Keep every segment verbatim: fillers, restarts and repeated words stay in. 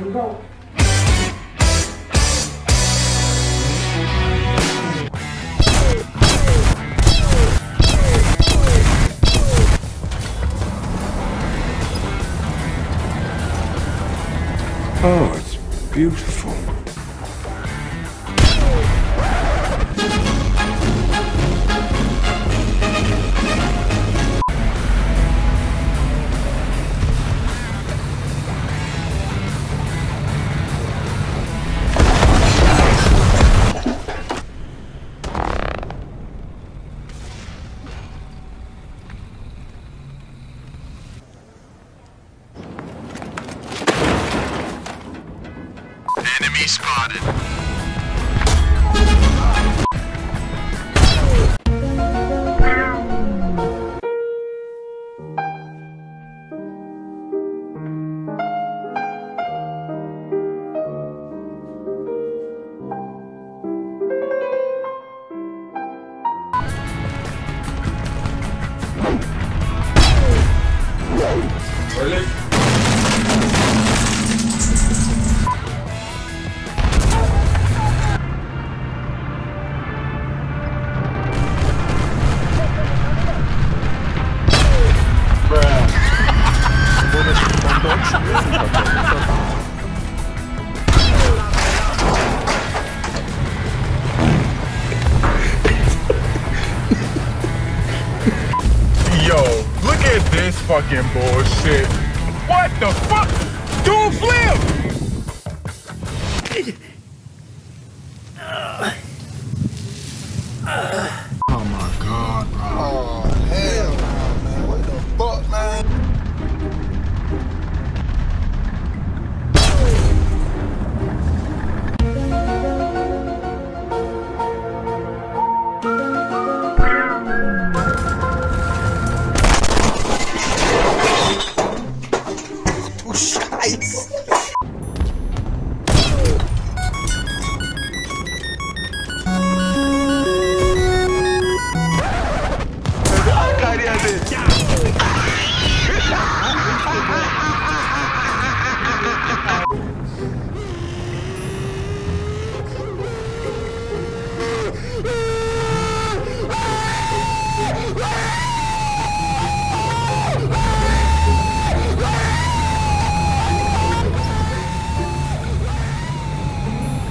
go. Oh, it's beautiful. Enemy spotted. Really? Yo, look at this fucking bullshit. What the fuck? Dude, flip! Oh my god, bro. Oh, hell no, man. What the fuck, man? Du Scheiße.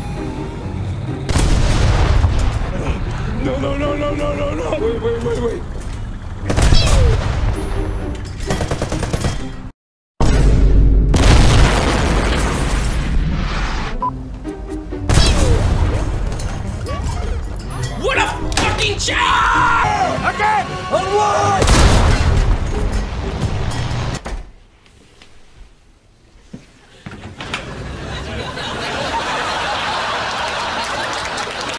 No, no, no, no, no, no, no. Wait, wait, wait, wait.